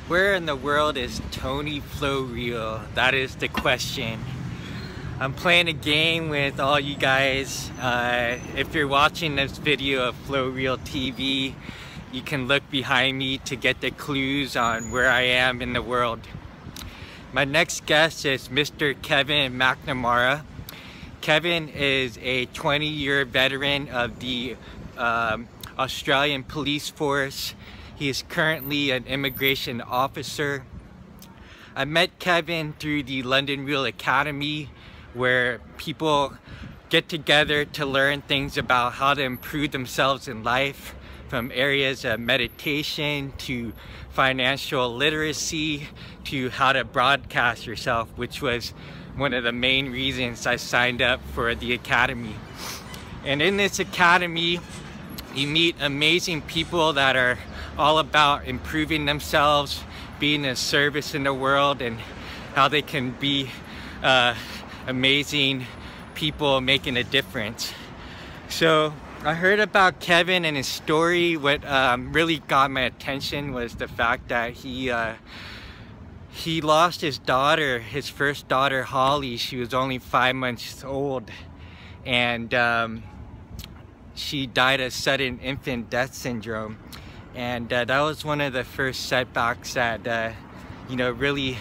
Where in the world is Tony Flow Real? That is the question. I'm playing a game with all you guys. If you're watching this video of Flow Real TV, you can look behind me to get the clues on where I am in the world. My next guest is Mr. Kevin McNamara. Kevin is a 20-year veteran of the Australian police force. He is currently an immigration officer. I met Kevin through the London Real Academy, where people get together to learn things about how to improve themselves in life, from areas of meditation to financial literacy to how to broadcast yourself, which was one of the main reasons I signed up for the academy. And in this academy, you meet amazing people that are all about improving themselves, being of service in the world, and how they can be amazing people making a difference. So I heard about Kevin and his story. What really got my attention was the fact that he lost his daughter, his first daughter, Holly. She was only 5 months old, and she died of sudden infant death syndrome. And that was one of the first setbacks that really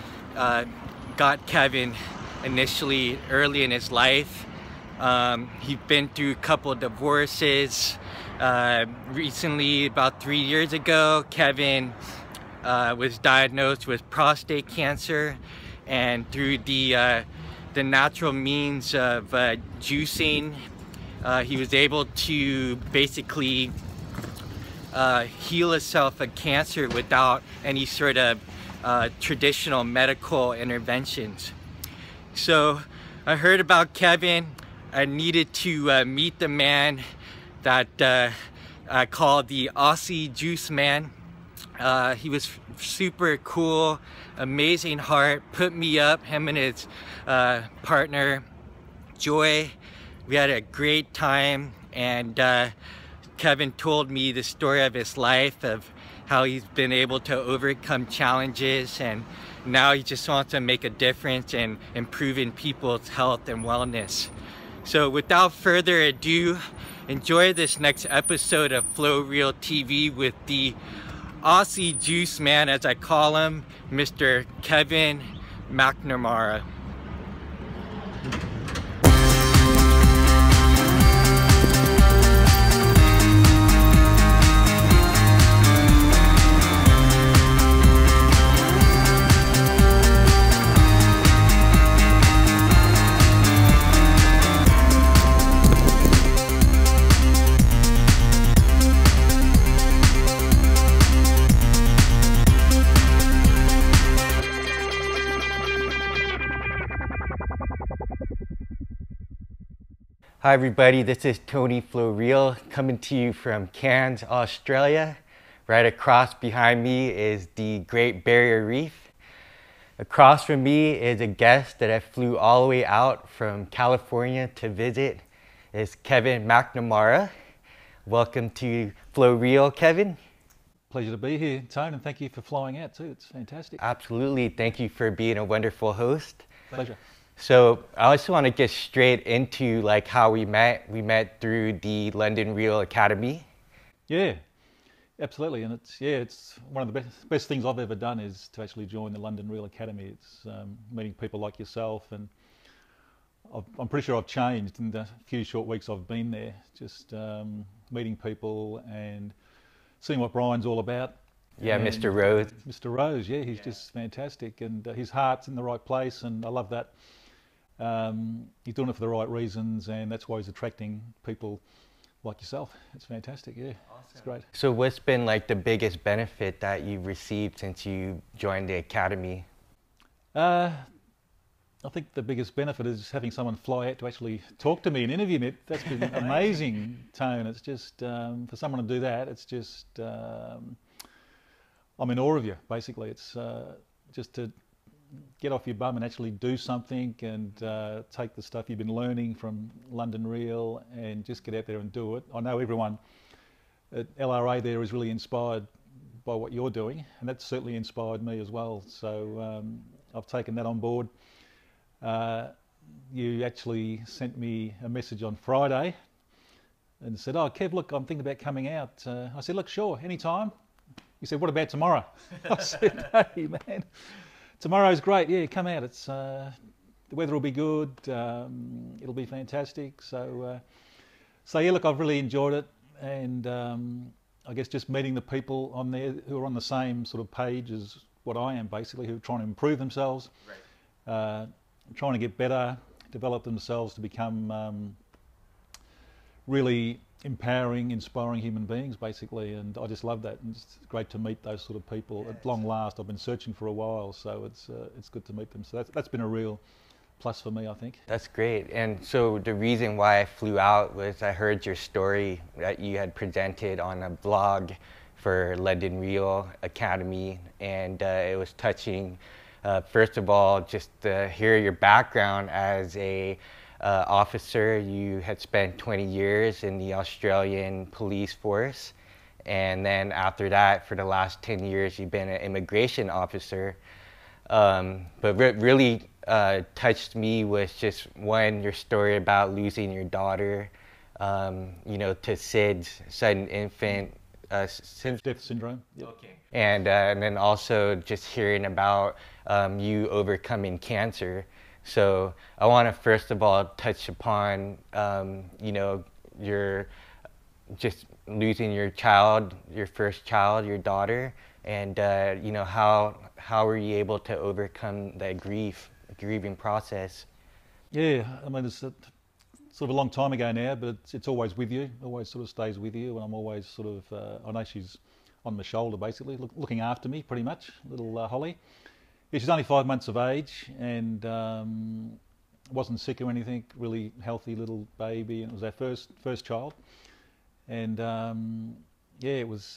got Kevin initially early in his life. He'd been through a couple of divorces. Recently, about 3 years ago, Kevin was diagnosed with prostate cancer, and through the natural means of juicing, he was able to basically heal himself of cancer without any sort of traditional medical interventions. So I heard about Kevin. I needed to meet the man that I call the Aussie Juiceman. He was super cool, amazing heart, put me up, him and his partner, Joy. We had a great time, and Kevin told me the story of his life, of how he's been able to overcome challenges, and now he just wants to make a difference in improving people's health and wellness. So without further ado, enjoy this next episode of Flow Real TV with the Aussie Juiceman, as I call him, Mr. Kevin McNamara. Hi everybody, this is Tony Flow Real coming to you from Cairns, Australia. Right across behind me is the Great Barrier Reef. Across from me is a guest that I flew all the way out from California to visit. It's Kevin McNamara. Welcome to Flow Real, Kevin. Pleasure to be here, Tone, and thank you for flying out too. It's fantastic. Absolutely, thank you for being a wonderful host. Pleasure. So I also want to get straight into like how we met. We met through the London Real Academy. Yeah, absolutely, and it's one of the best things I've ever done is to actually join the London Real Academy. It's meeting people like yourself, and I'm pretty sure I've changed in the few short weeks I've been there. Just meeting people and seeing what Brian's all about. Yeah, and Mr. Rose. Mr. Rose, yeah, he's just fantastic, and his heart's in the right place, and I love that. He's doing it for the right reasons, and that's why he's attracting people like yourself. It's fantastic, yeah. Awesome. It's great. So what's been like the biggest benefit that you've received since you joined the academy? I think the biggest benefit is having someone fly out to actually talk to me and interview me. That's been amazing, Tone. It's just, for someone to do that, it's just, I'm in awe of you, basically. It's just to get off your bum and actually do something, and take the stuff you've been learning from London Real and just get out there and do it. I know everyone at LRA there is really inspired by what you're doing, and that certainly inspired me as well. So I've taken that on board. You actually sent me a message on Friday and said, "Oh, Kev, look, I'm thinking about coming out." I said, "Look, sure, anytime." You said, "What about tomorrow?" I said, "Hey, man, tomorrow's great. Yeah, come out. It's the weather will be good. It'll be fantastic." So yeah, look, I've really enjoyed it, and I guess just meeting the people on there who are on the same sort of page as what I am, basically, who are trying to improve themselves, trying to get better, develop themselves to become really empowering, inspiring human beings, basically. And I just love that. And it's great to meet those sort of people at long last. I've been searching for a while, so it's good to meet them. So that's been a real plus for me, I think. That's great. And so the reason why I flew out was I heard your story that you had presented on a blog for London Real Academy, and it was touching. First of all, just to hear your background as a officer. You had spent 20 years in the Australian police force, and then after that, for the last 10 years, you've been an immigration officer. But what really touched me was just your story about losing your daughter, you know, to SIDS, sudden infant death syndrome. Yep. Okay. And then also just hearing about you overcoming cancer. So I want to first of all touch upon, you know, your just losing your child, your first child, your daughter, and you know, how were you able to overcome that grieving process? Yeah, I mean, it's sort of a long time ago now, but it's always with you, always sort of stays with you, and I'm always sort of, I know she's on my shoulder basically, looking after me pretty much, little Holly. Yeah, she's only 5 months of age, and wasn't sick or anything, really healthy little baby, and it was our first child. And yeah, it was,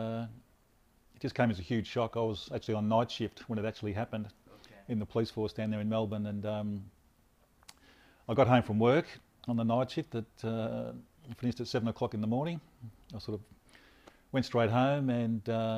it just came as a huge shock. I was actually on night shift when it actually happened in the police force down there in Melbourne, and I got home from work on the night shift that finished at 7 o'clock in the morning. I sort of went straight home, and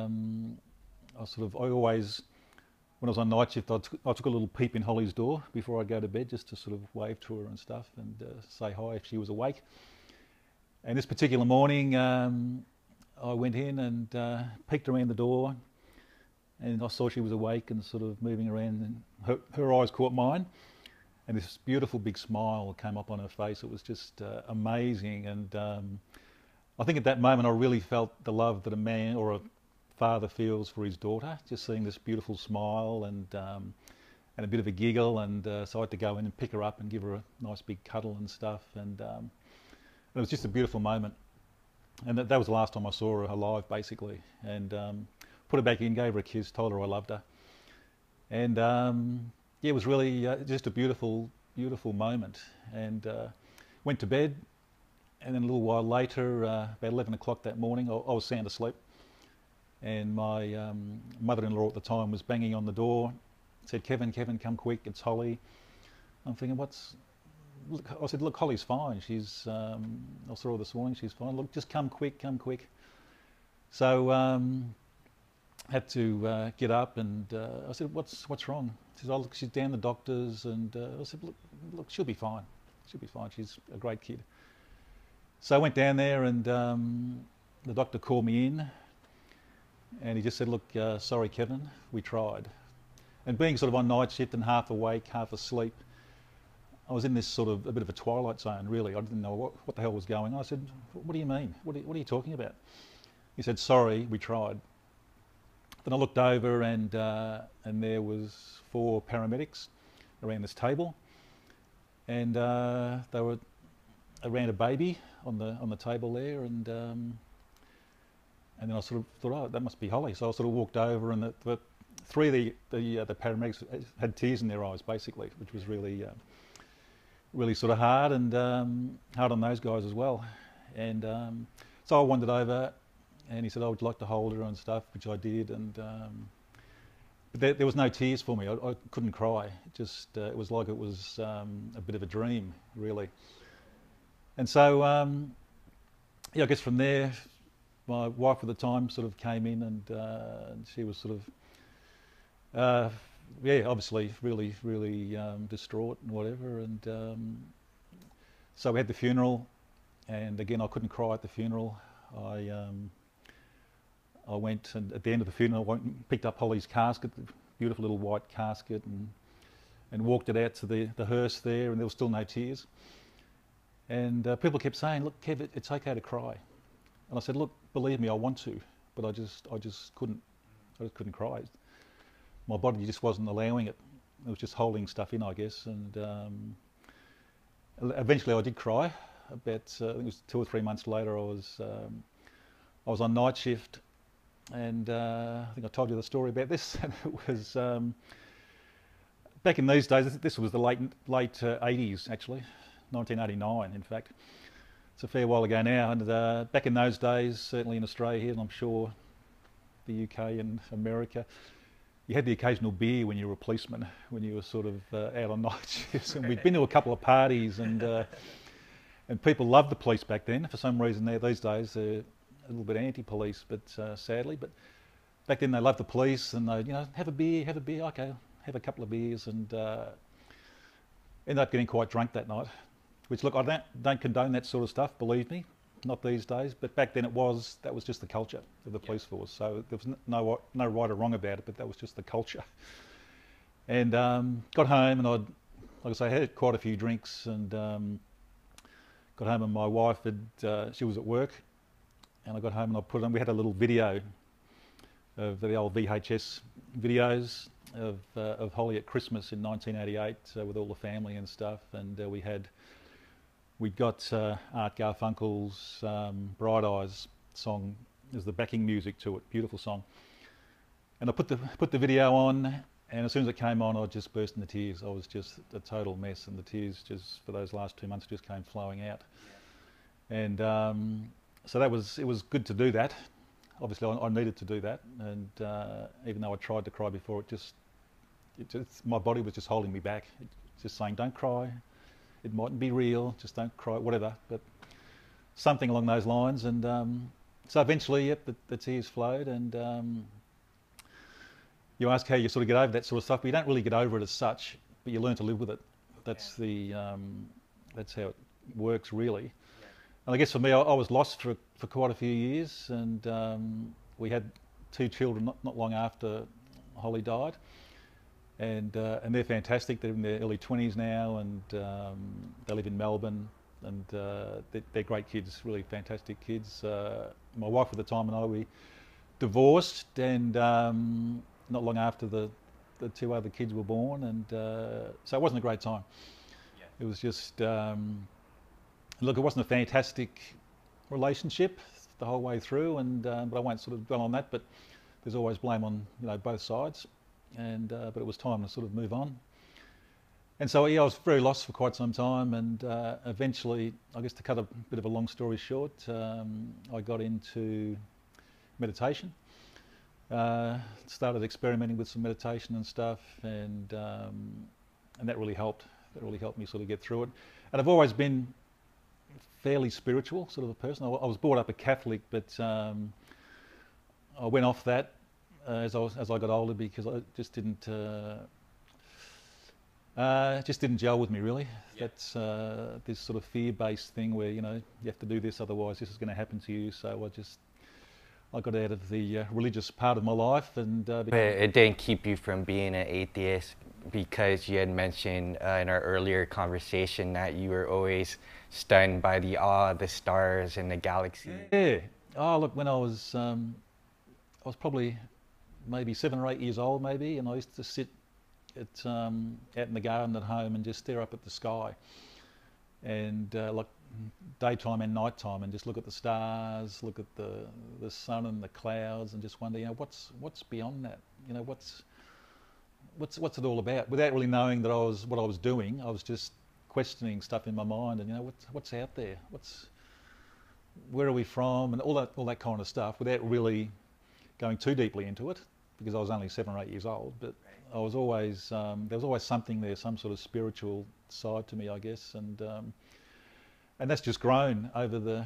I always, when I was on night shift, I took a little peep in Holly's door before I'd go to bed, just to sort of wave to her and stuff, and say hi if she was awake. And this particular morning, I went in and peeked around the door, and I saw she was awake and sort of moving around, and her eyes caught mine, and this beautiful big smile came up on her face. It was just amazing, and I think at that moment I really felt the love that a man or a father feels for his daughter, just seeing this beautiful smile and a bit of a giggle, and so I had to go in and pick her up and give her a nice big cuddle and stuff, and it was just a beautiful moment. And that was the last time I saw her alive, basically. And put her back in, gave her a kiss, told her I loved her. And yeah, it was really just a beautiful, beautiful moment. And went to bed, and then a little while later, about 11 o'clock that morning, I was sound asleep. And my mother-in-law at the time was banging on the door, said, Kevin, come quick, it's Holly. I'm thinking, I said, look, Holly's fine. She's, I saw her this morning, she's fine. Look, just come quick. So had to get up, and I said, what's wrong? She said, oh, look, she's down the doctor's, and I said, look, she'll be fine. She'll be fine. She's a great kid. So I went down there, and the doctor called me in, and he just said, look, sorry, Kevin, we tried. And being sort of on night shift and half awake, half asleep, I was in this sort of a bit of a twilight zone, really. I didn't know what the hell was going on. I said, what do you mean? What are you talking about? He said, sorry, we tried. Then I looked over, and there was 4 paramedics around this table, and they were around a baby on the table there, and then I sort of thought, oh, that must be Holly. So I sort of walked over, and the 3 of the paramedics had tears in their eyes, basically, which was really really sort of hard, and hard on those guys as well. And so I wandered over, and he said, oh, would you like to hold her and stuff, which I did. And but there was no tears for me. I couldn't cry. It was like it was a bit of a dream, really. And so yeah, I guess from there, my wife at the time sort of came in, and she was sort of, yeah, obviously really distraught and whatever. And so we had the funeral, and again I couldn't cry at the funeral. I went, and at the end of the funeral, I went and picked up Holly's casket, the beautiful little white casket, and walked it out to the hearse there, and there was still no tears. And people kept saying, "Look, Kev, it's okay to cry." And I said, "Look, believe me, I want to, but I just couldn't cry. My body just wasn't allowing it. It was just holding stuff in, I guess." And eventually I did cry. About I think it was 2 or 3 months later, I was on night shift, and I think I told you the story about this. And it was back in these days. This was the late 80s, actually, 1989, in fact. It's a fair while ago now. And back in those days, certainly in Australia here, and I'm sure the UK and America, you had the occasional beer when you were a policeman, when you were sort of out on night shifts. And we'd been to a couple of parties, and people loved the police back then. For some reason, these days they're a little bit anti-police, but sadly. But back then they loved the police, and they, have a beer, okay, have a couple of beers, and ended up getting quite drunk that night. Which, look, I don't condone that sort of stuff, believe me, not these days. But back then that was just the culture of the police force. So there was no right or wrong about it, but that was just the culture. And got home, and like I say, I had quite a few drinks, and got home, and my wife she was at work, and I got home and I put on. We had a little video of the old VHS videos of Holly at Christmas in 1988 with all the family and stuff, and we got Art Garfunkel's Bright Eyes song as the backing music to it. Beautiful song. And I put the video on, and as soon as it came on, I just burst into tears. I was just a total mess, and the tears just for those last 2 months just came flowing out. And so it was good to do that. Obviously, I needed to do that, and even though I tried to cry before, my body was just holding me back. It's just saying, "Don't cry. It mightn't be real. Just don't cry," whatever. But something along those lines. And so eventually, yep, the tears flowed. And you ask how you sort of get over that sort of stuff, but you don't really get over it as such. But you learn to live with it. That's that's how it works, really. And I guess for me, I was lost for quite a few years, and we had 2 children not long after Holly died, and they're fantastic. They're in their early 20s now, and they live in Melbourne, and they're great kids, really fantastic kids. My wife at the time and I, we divorced, and not long after the 2 other kids were born, and so it wasn't a great time. Yeah. It was just. Look, it wasn't a fantastic relationship the whole way through, and but I won't sort of dwell on that. But there's always blame on both sides, and but it was time to sort of move on. And so yeah, I was very lost for quite some time, and eventually, I guess to cut a bit of a long story short, I got into meditation. Started experimenting with some meditation and stuff, and that really helped. That really helped me sort of get through it. And I've always been fairly spiritual sort of a person. I was brought up a Catholic, but I went off that as I got older, because I just didn't gel with me, really. Yeah. That's this sort of fear-based thing where you have to do this, otherwise this is going to happen to you. So I got out of the religious part of my life, and but it didn't keep you from being an atheist, because you had mentioned in our earlier conversation that you were always stunned by the awe of the stars and the galaxy. Yeah. Oh, look, when I was probably maybe 7 or 8 years old, maybe, and I used to sit out in the garden at home and just stare up at the sky, and like daytime and nighttime, and just look at the stars, look at the sun and the clouds, and just wonder, what's beyond that? What's it all about? Without really knowing that what I was doing, I was just questioning stuff in my mind, and what's out there? Where are we from? And all that kind of stuff, without really going too deeply into it, because I was only 7 or 8 years old. But I was always there was always something there, some sort of spiritual side to me, I guess, and that's just grown over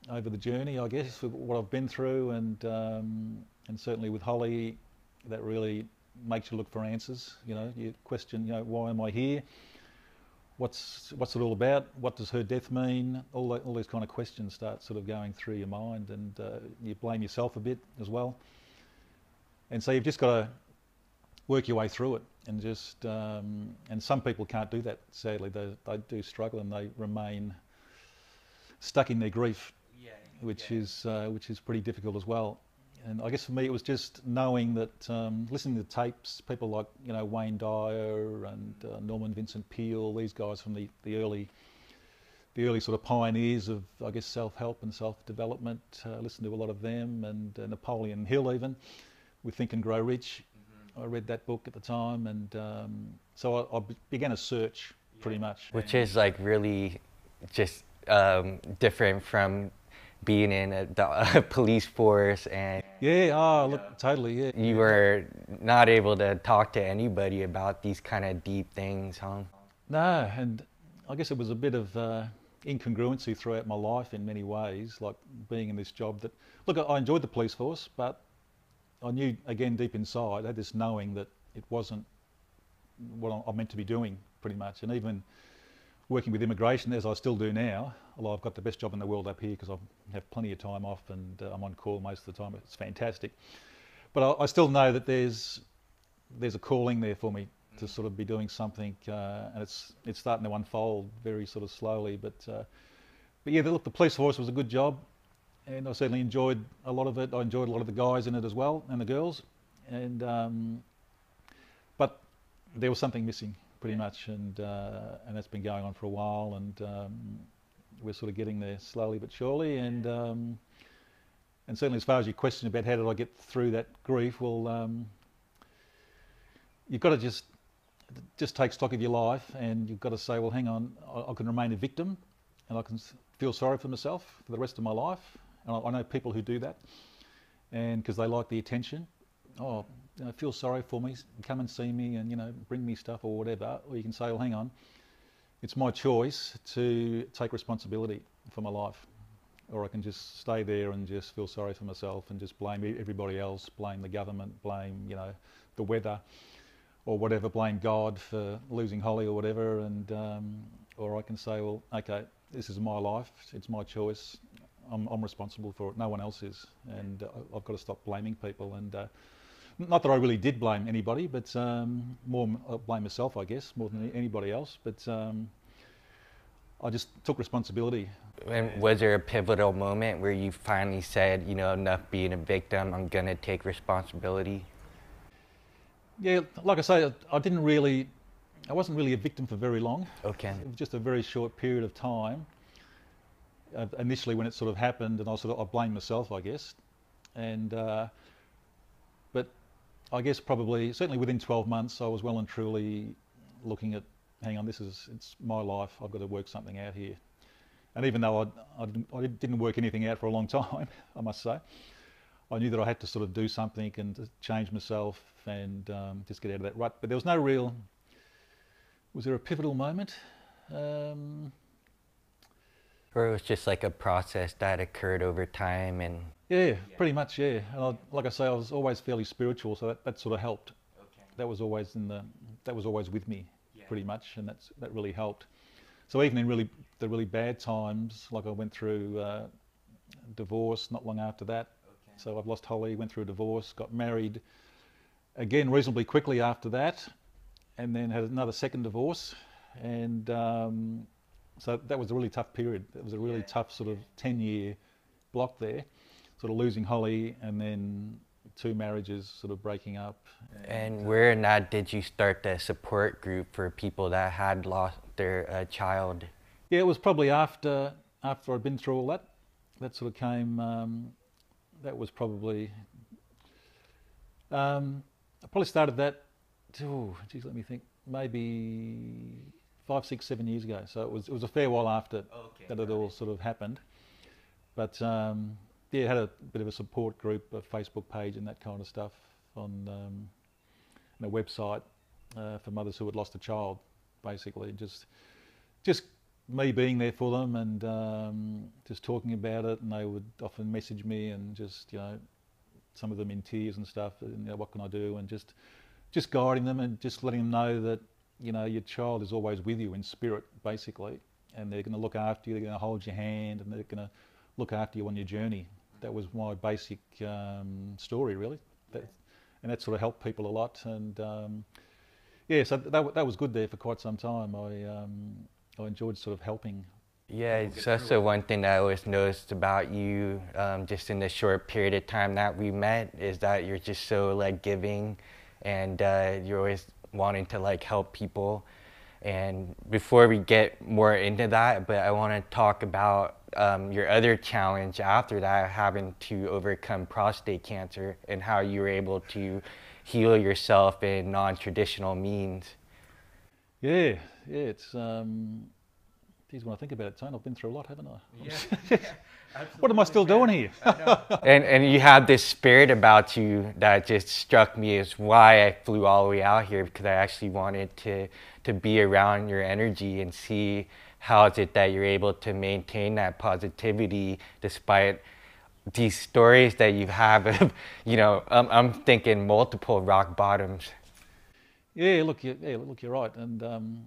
over the journey, I guess, with what I've been through, and certainly with Holly, that really makes you look for answers. You know, you question, you know, why am I here? What's it all about? What does her death mean? All these kind of questions start sort of going through your mind, and you blame yourself a bit as well. And so you've just got to work your way through it, and just and some people can't do that. Sadly, they do struggle, and they remain stuck in their grief, which is pretty difficult as well. And I guess for me, it was just knowing that, listening to tapes, people like, you know, Wayne Dyer and Norman Vincent Peale, these guys from the early sort of pioneers of, I guess, self-help and self-development. Listened to a lot of them, and Napoleon Hill even, with Think and Grow Rich. I read that book at the time, and so I began a search, pretty much. Which is like really just different from being in the police force, and Look, totally, yeah. you were not able to talk to anybody about these kind of deep things, huh? No, and I guess it was a bit of incongruency throughout my life in many ways, like being in this job that, look, I enjoyed the police force, but I knew, again, deep inside, I had this knowing that it wasn't what I'm meant to be doing, pretty much. And even working with immigration, as I still do now, although I've got the best job in the world up here because I have plenty of time off, and I'm on call most of the time. It's fantastic. But I still know that there's a calling there for me to sort of be doing something, and it's starting to unfold very sort of slowly. But yeah, look, the police force was a good job, and I certainly enjoyed a lot of it. I enjoyed a lot of the guys in it as well, and the girls, and but there was something missing, pretty much, and that's been going on for a while, and we're sort of getting there slowly but surely, and certainly as far as your question about how did I get through that grief, well, you've got to just take stock of your life, and you've got to say, well, hang on, I can remain a victim, and I can feel sorry for myself for the rest of my life, and I know people who do that, and because they like the attention, oh, you know, feel sorry for me, come and see me, and, you know, bring me stuff or whatever. Or you can say, well, hang on, it's my choice to take responsibility for my life. Or I can just stay there and just feel sorry for myself and just blame everybody else, blame the government, blame, you know, the weather or whatever, blame God for losing Holly or whatever. And or I can say, well, okay, this is my life, it's my choice, I'm responsible for it, no one else is. And I've got to stop blaming people. And not that I really did blame anybody, but more blame myself, I guess, more than anybody else. But I just took responsibility. And was there a pivotal moment where you finally said, you know, enough being a victim, I'm going to take responsibility? Yeah, like I say, I wasn't really a victim for very long. Okay. It was just a very short period of time. Initially when it sort of happened, and I blamed myself, I guess. And but I guess probably, certainly within 12 months, I was well and truly looking at, hang on, it's my life, I've got to work something out here. And even though I didn't work anything out for a long time, I must say, I knew that I had to sort of do something and to change myself and just get out of that rut. But there was no real, was there a pivotal moment? Or it was just like a process that occurred over time and... Yeah, pretty much, yeah. And like I say, I was always fairly spiritual, so that sort of helped. Okay. That was always with me, pretty much, and that really helped. So even in the really bad times, like I went through divorce not long after that. Okay. So I've lost Holly, went through a divorce, got married again reasonably quickly after that, and then had another second divorce, and so that was a really tough period. It was a really tough sort of 10-year block there, sort of losing Holly and then 2 marriages sort of breaking up. And where in that did you start the support group for people that had lost their child? Yeah, it was probably after I'd been through all that. That sort of came, that was probably, I probably started that, geez, let me think, maybe 5, 6, 7 years ago. So it was a fair while after that it all sort of happened. But yeah, had a bit of a support group, a Facebook page and that kind of stuff on and a website for mothers who had lost a child, basically. Just me being there for them and just talking about it, and they would often message me and just, you know, some of them in tears and stuff, and, you know, what can I do, and just guiding them and just letting them know that, you know, your child is always with you in spirit, basically, and they're going to look after you, they're going to hold your hand, and they're going to look after you on your journey. That was my basic story, really, and that sort of helped people a lot. And yeah, so that was good there for quite some time. I enjoyed sort of helping. Yeah, it's also one thing that I always noticed about you, just in the short period of time that we met, is that you're just so like giving, and you're always wanting to like help people. And before we get more into that, but I want to talk about your other challenge after that, having to overcome prostate cancer, and how you were able to heal yourself in non-traditional means. Yeah, it's geez, when I think about it, Tone, I've been through a lot, haven't I? Yeah. What am I still doing here? And you have this spirit about you that just struck me as why I flew all the way out here, because I actually wanted to be around your energy and see how is it that you're able to maintain that positivity despite these stories that you have of, you know, I'm thinking multiple rock bottoms. Yeah, look, you're right, and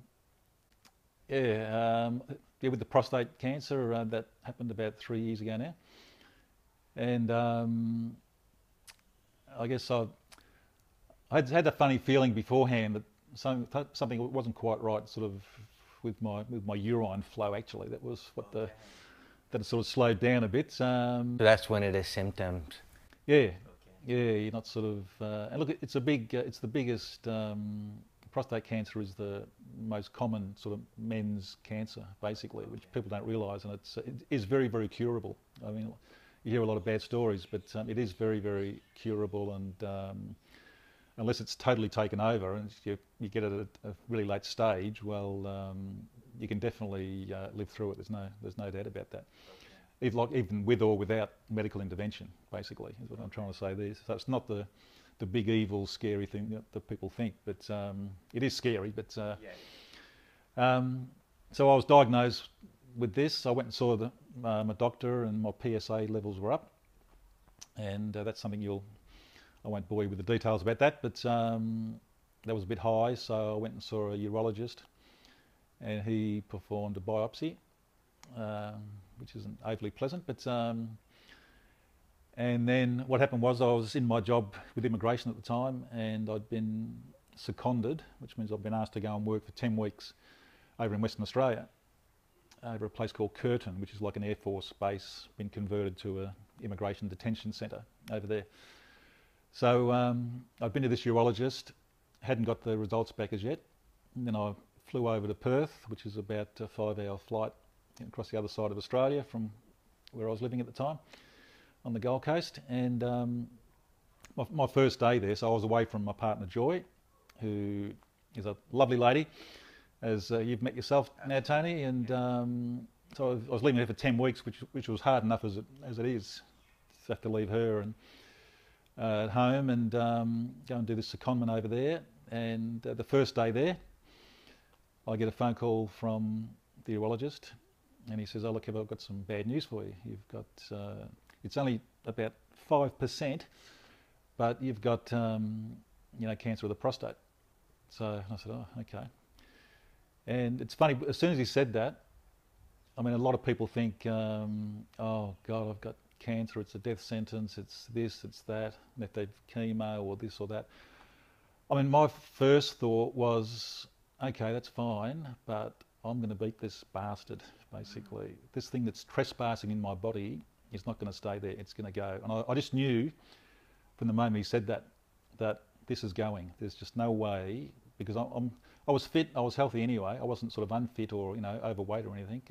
yeah, with the prostate cancer, that happened about 3 years ago now, and I guess I had a funny feeling beforehand that something wasn't quite right, sort of with my urine flow. Actually, that was what that it sort of slowed down a bit. So that's one of the symptoms. Yeah, yeah, you're not sort of. And look, it's the biggest. Prostate cancer is the most common sort of men's cancer, basically, which people don't realise, and it is very, very curable. I mean, you hear a lot of bad stories, but it is very, very curable, and unless it's totally taken over and you get it at a really late stage, well, you can definitely live through it. There's no doubt about that. Even with or without medical intervention, basically, is what I'm trying to say there. So it's not the big evil scary thing that people think, but it is scary. But so I was diagnosed with this. I went and saw my doctor, and my PSA levels were up, and that's something I won't bore you with the details about that, but that was a bit high, so I went and saw a urologist, and he performed a biopsy, which isn't overly pleasant, but and then what happened was I was in my job with immigration at the time, and I'd been seconded, which means I've been asked to go and work for 10 weeks over in Western Australia, over a place called Curtin, which is like an Air Force base, been converted to a immigration detention centre over there. So I'd been to this urologist, hadn't got the results back as yet, and then I flew over to Perth, which is about a 5-hour flight across the other side of Australia from where I was living at the time, on the Gold Coast. And my first day there, so I was away from my partner Joy, who is a lovely lady, as you've met yourself now, Tony, and so I was leaving her for 10 weeks, which was hard enough as it is to have to leave her and at home and go and do this secondment over there. And the first day there, I get a phone call from the urologist, and he says, "Oh look, I've got some bad news for you. You've got it's only about 5%, but you've got cancer of the prostate." So I said, "Oh, okay." And it's funny, as soon as he said that, I mean, a lot of people think, "Oh God, I've got cancer, it's a death sentence, it's this, it's that, and if they've chemo or this or that." I mean, my first thought was, okay, that's fine, but I'm going to beat this bastard, basically. This thing that's trespassing in my body is not going to stay there, it's going to go. And I just knew from the moment he said that this is going. There's just no way, because I was fit, I was healthy anyway, I wasn't sort of unfit or overweight or anything,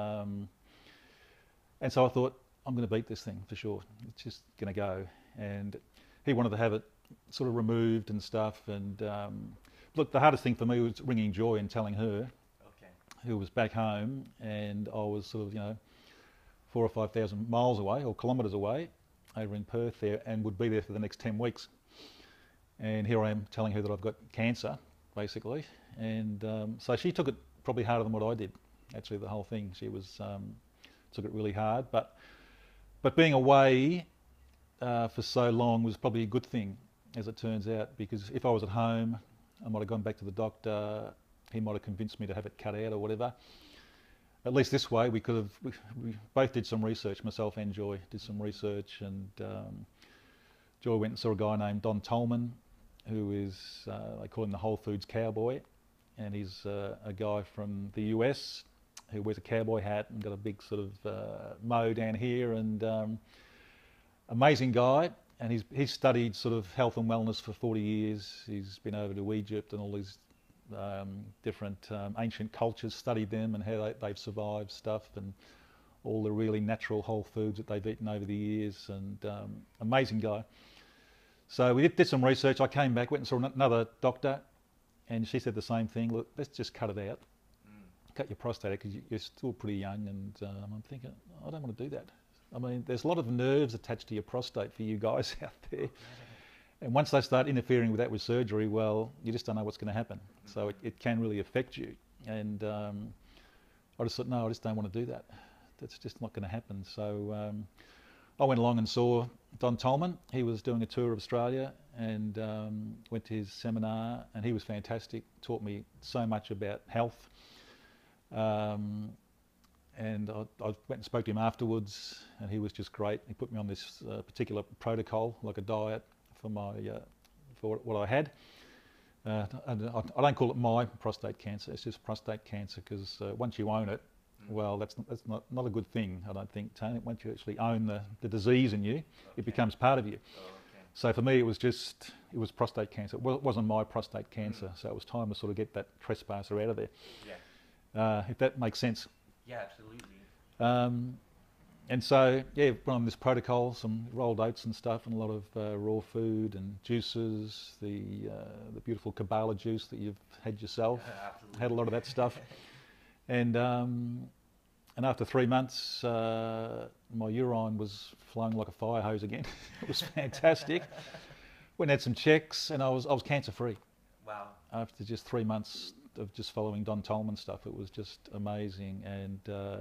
and so I thought, I'm going to beat this thing for sure. It's just going to go. And he wanted to have it sort of removed and stuff. And look, the hardest thing for me was ringing Joy and telling her, who was back home, and I was sort of 4,000 or 5,000 miles away or kilometres away, over in Perth there, and would be there for the next 10 weeks. And here I am telling her that I've got cancer, basically. And so she took it probably harder than what I did, actually, the whole thing. She was took it really hard, but being away for so long was probably a good thing, as it turns out, because if I was at home, I might have gone back to the doctor. He might have convinced me to have it cut out or whatever. At least this way, we both did some research. Myself and Joy did some research, and Joy went and saw a guy named Don Tolman, who is, they call him the Whole Foods cowboy, and he's a guy from the US who wears a cowboy hat and got a big sort of mow down here, and amazing guy. And he's studied sort of health and wellness for 40 years. He's been over to Egypt and all these different ancient cultures, studied them and how they've survived stuff, and all the really natural whole foods that they've eaten over the years, and amazing guy. So we did some research. I came back, went and saw another doctor, and she said the same thing. Look, let's just cut it out. Cut your prostate out, because you're still pretty young. And I'm thinking, I don't want to do that. I mean, there's a lot of nerves attached to your prostate for you guys out there. And once they start interfering with that with surgery, well, you just don't know what's going to happen. So it can really affect you. And I just thought, no, I just don't want to do that. That's just not going to happen. So I went along and saw Don Tolman. He was doing a tour of Australia, and went to his seminar, and he was fantastic. Taught me so much about health. And I went and spoke to him afterwards, and he was just great. He put me on this particular protocol, like a diet for my for what I had. I don't call it my prostate cancer. It's just prostate cancer, because once you own it, well, that's not a good thing, I don't think, Tony. Once you actually own the disease in you, it becomes part of you. So for me, it was prostate cancer. Well, it wasn't my prostate cancer, so it was time to sort of get that trespasser out of there. Yeah. If that makes sense. Yeah, absolutely. And so, yeah, put on this protocol, some rolled oats and stuff, and a lot of raw food and juices, the beautiful Kabbalah juice that you've had yourself. Absolutely. Had a lot of that stuff. And after 3 months, my urine was flowing like a fire hose again. It was fantastic. Went and had some checks, and I was cancer free. Wow. After just 3 months of just following Don Tolman stuff, it was just amazing. And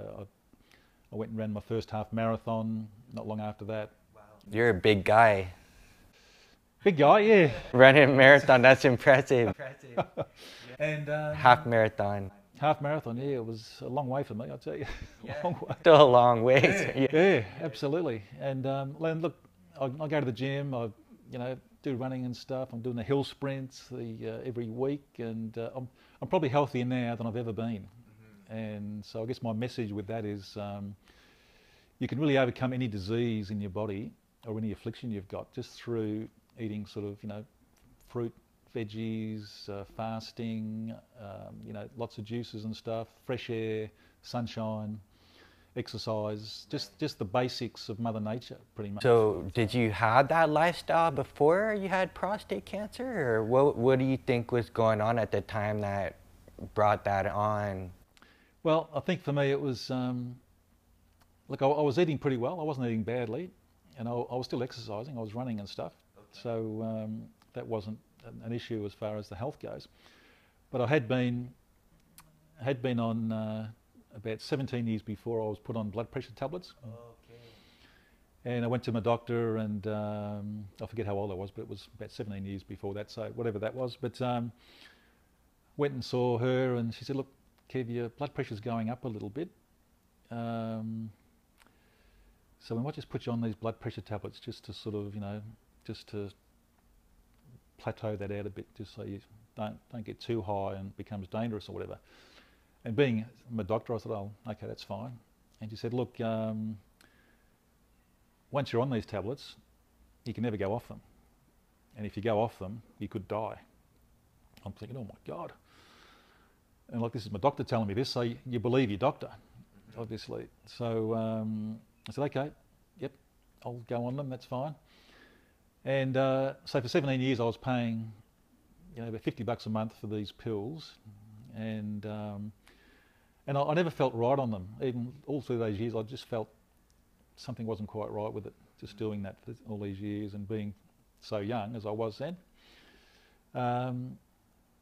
I went and ran my first half marathon not long after that. Wow. You're a big guy. Big guy, yeah. Running a marathon, that's impressive. Impressive. And Half marathon. half marathon, yeah, it was a long way for me, I'll tell you. Yeah. Long way. Still a long way. Yeah, absolutely. And look, I go to the gym. I, do running and stuff. I'm doing the hill sprints every week, and I'm probably healthier now than I've ever been. And so I guess my message with that is you can really overcome any disease in your body or any affliction you've got just through eating sort of, fruit, veggies, fasting, lots of juices and stuff, fresh air, sunshine, exercise, just the basics of Mother Nature, pretty much. So did you have that lifestyle before you had prostate cancer, or what do you think was going on at the time that brought that on? Well, I think for me it was, look, I was eating pretty well. I wasn't eating badly, and I was still exercising. I was running and stuff. Okay. So that wasn't an issue as far as the health goes. But I had been on, about 17 years before, I was put on blood pressure tablets. Okay. And I went to my doctor, and I forget how old I was, but it was about 17 years before that, so whatever that was. But went and saw her, and she said, look, Kev, your blood pressure's going up a little bit. So we might just put you on these blood pressure tablets just to sort of, just to plateau that out a bit, just so you don't get too high and it becomes dangerous or whatever. And being my doctor, I thought, oh, okay, that's fine. And she said, look, once you're on these tablets, you can never go off them. And if you go off them, you could die. I'm thinking, oh my God. And like, this is my doctor telling me this, so you believe your doctor, obviously. So I said, okay, yep, I'll go on them, that's fine. And so for 17 years I was paying, about $50 a month for these pills, and I never felt right on them. Even all through those years, I just felt something wasn't quite right with it, just doing that for all these years and being so young as I was then.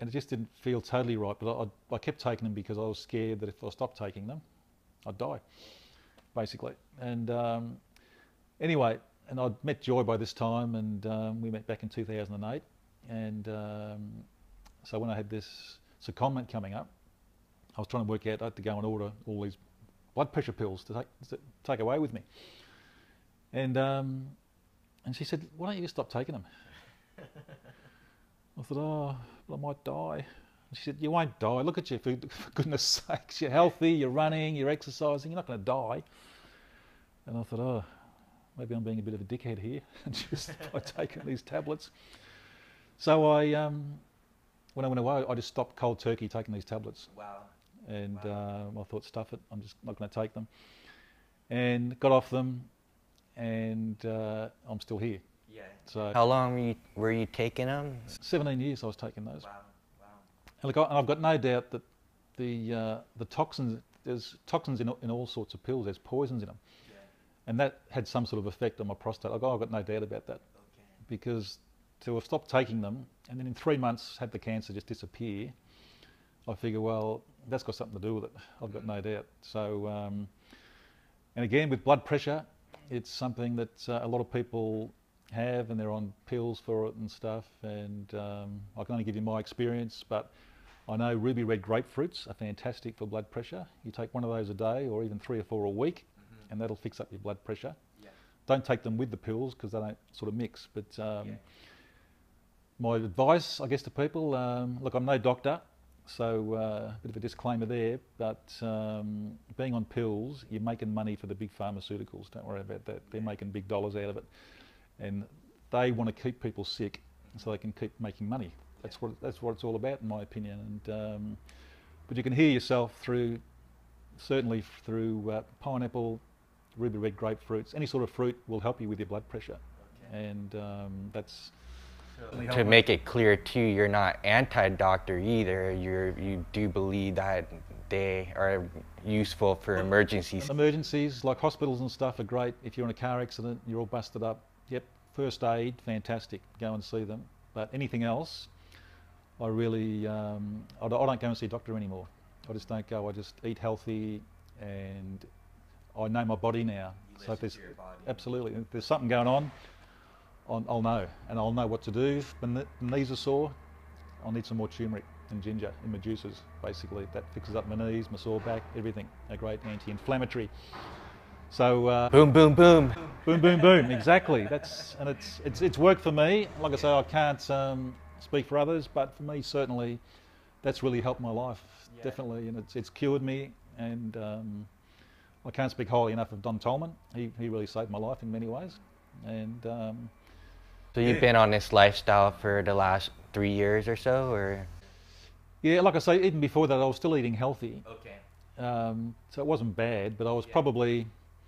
and it just didn't feel totally right. But I kept taking them because I was scared that if I stopped taking them, I'd die, basically. And anyway, and I'd met Joy by this time, and we met back in 2008. And so when I had this secondment coming up, I was trying to work out, I had to go and order all these blood pressure pills to take away with me. And she said, why don't you just stop taking them? I thought, oh, well, I might die. And she said, you won't die. Look at you, for goodness sakes. You're healthy, you're running, you're exercising, you're not going to die. And I thought, oh, maybe I'm being a bit of a dickhead here and just by taking these tablets. So when I went away, I just stopped cold turkey taking these tablets. Wow. And I thought, stuff it, I'm just not going to take them. And got off them, and I'm still here. Yeah. So how long were you taking them? 17 years I was taking those. Wow. Wow. And look, I've got no doubt that the toxins, there's toxins in all sorts of pills, there's poisons in them. Yeah. And that had some sort of effect on my prostate. I've got no doubt about that. Okay. Because to have stopped taking them, and then in 3 months had the cancer just disappear, I figure, well, that's got something to do with it. I've got no doubt. So, and again, with blood pressure, it's something that a lot of people have, and they're on pills for it and stuff. And I can only give you my experience, but I know ruby red grapefruits are fantastic for blood pressure. You take one of those a day, or even 3 or 4 a week, and that'll fix up your blood pressure. Yeah. Don't take them with the pills because they don't sort of mix. But my advice, I guess, to people, look, I'm no doctor, so a bit of a disclaimer there, but being on pills, you're making money for the big pharmaceuticals. Don't worry about that. They're making big dollars out of it. And they want to keep people sick so they can keep making money. That's what it's all about, in my opinion. And but you can hear yourself certainly through pineapple, ruby red grapefruits. Any sort of fruit will help you with your blood pressure. Okay. And that's... To make it clear too, you're not anti-doctor either. You do believe that they are useful for emergencies. Emergencies, like hospitals and stuff, are great. If you're in a car accident, you're all busted up. Yep, first aid, fantastic. Go and see them. But anything else, I really, I don't go and see a doctor anymore. I just don't go. I just eat healthy, and I know my body now. So if there's, absolutely, if there's something going on, I'll know, and I'll know what to do. If my knees are sore, I'll need some more turmeric and ginger in my juices. Basically, that fixes up my knees, my sore back, everything. A great anti-inflammatory. So boom, boom, boom, boom, boom, boom. Exactly. It's worked for me. Like I say, I can't speak for others, but for me, certainly, that's really helped my life. Yeah. Definitely, and it's cured me. And I can't speak highly enough of Don Tolman. He really saved my life in many ways. And so you've been on this lifestyle for the last 3 years or so, or? Yeah, like I say, even before that, I was still eating healthy. Okay. So it wasn't bad, but I was probably,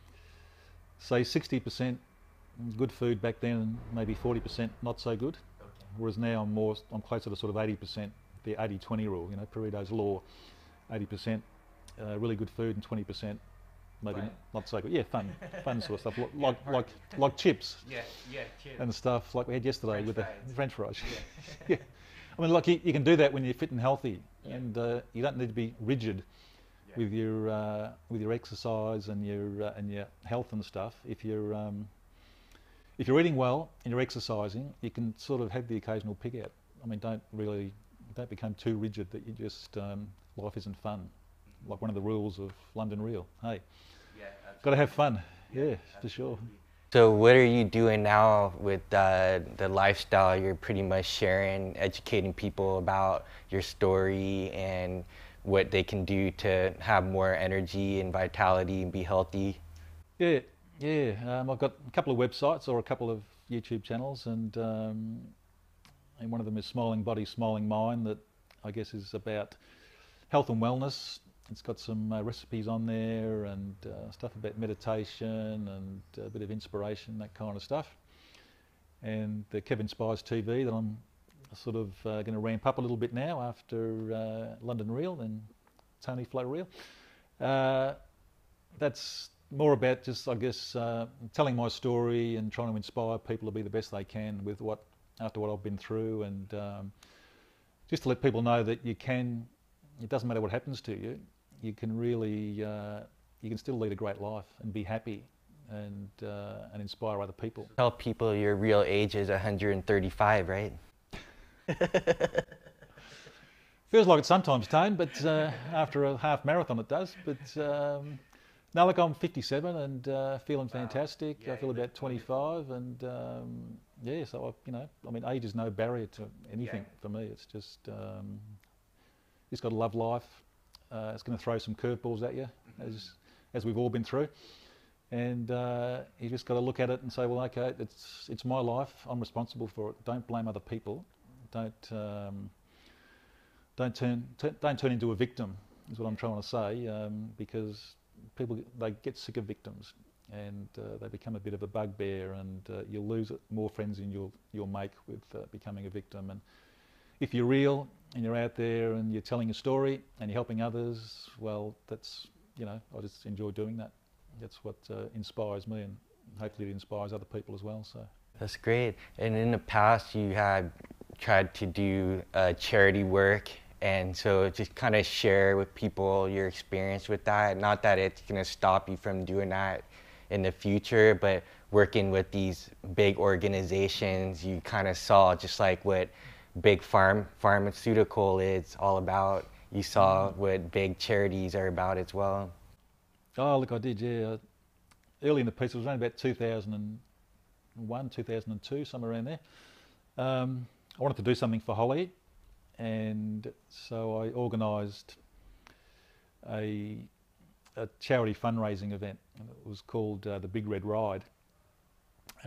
say, 60% good food back then, and maybe 40% not so good. Okay. Whereas now I'm closer to sort of 80%, the 80-20 rule, you know, Pareto's law. 80% really good food and 20% maybe not so good. Yeah, fun sort of stuff, like chips. Yeah, chips. And stuff like we had yesterday with the French fries. Yeah. I mean, like you can do that when you're fit and healthy, and you don't need to be rigid with your exercise and your health and stuff. If you're eating well and you're exercising, you can sort of have the occasional pig out. I mean, don't become too rigid that you just life isn't fun. Like one of the rules of London Real. Hey, got to have fun. Yeah, for sure. So what are you doing now with the lifestyle? You're pretty much sharing, educating people about your story and what they can do to have more energy and vitality and be healthy. Yeah. I've got a couple of websites or a couple of YouTube channels, and one of them is Smiling Body, Smiling Mind, that I guess is about health and wellness. It's got some recipes on there and stuff about meditation and a bit of inspiration, that kind of stuff. And the Kevin Spies TV that I'm sort of going to ramp up a little bit now after London Real and Tony Flow Real. That's more about just, I guess, telling my story and trying to inspire people to be the best they can with after what I've been through, and just to let people know that you can, it doesn't matter what happens to you, you can really, you can still lead a great life and be happy and inspire other people. Tell people your real age is 135, right? Feels like it sometimes, Tone, but after a half marathon it does. But no, look, I'm 57 and feeling fantastic. I feel about 25, and yeah, so I mean, age is no barrier to anything for me. It's just got to love life. It's going to throw some curveballs at you, as we've all been through, and you just got to look at it and say, well, okay, it's my life. I'm responsible for it. Don't blame other people. Don't turn into a victim, is what I'm trying to say, because people, they get sick of victims, and they become a bit of a bugbear, and you'll lose more friends than you'll make with becoming a victim. And if you're real and you're out there and you're telling a story and you're helping others, well, that's, I just enjoy doing that. That's what inspires me, and hopefully it inspires other people as well. So that's great. And in the past, you had tried to do charity work. And so just kind of share with people your experience with that. Not that it's going to stop you from doing that in the future, but working with these big organizations, you kind of saw just like what big pharmaceutical is all about. You saw what big charities are about as well. Oh, look, I did, yeah. Early in the piece, it was around about 2001, 2002, somewhere around there. I wanted to do something for Holly. And so I organised a charity fundraising event, and it was called the Big Red Ride. And